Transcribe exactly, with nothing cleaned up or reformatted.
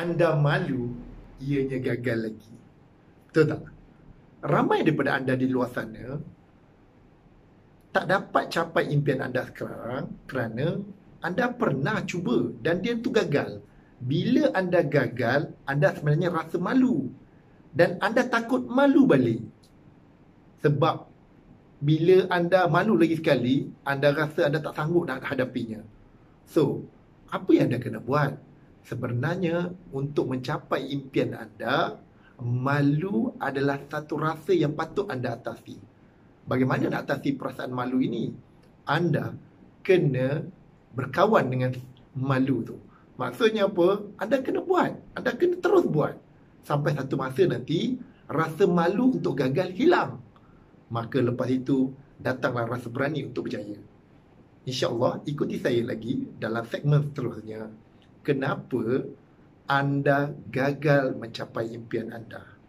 anda malu, ianya gagal lagi. Betul tak? Ramai daripada anda di luar sana tak dapat capai impian anda sekarang kerana anda pernah cuba dan dia tu gagal. Bila anda gagal, anda sebenarnya rasa malu dan anda takut malu balik. Sebab bila anda malu lagi sekali, anda rasa anda tak sanggup nak hadapinya. So, apa yang anda kena buat? Sebenarnya untuk mencapai impian anda, malu adalah satu rasa yang patut anda atasi. Bagaimana nak atasi perasaan malu ini? Anda kena berkawan dengan malu tu. Maksudnya apa? Anda kena buat. Anda kena terus buat. Sampai satu masa nanti, rasa malu untuk gagal hilang. Maka lepas itu, datanglah rasa berani untuk berjaya. InsyaAllah, ikuti saya lagi dalam segmen seterusnya. Kenapa anda gagal mencapai impian anda?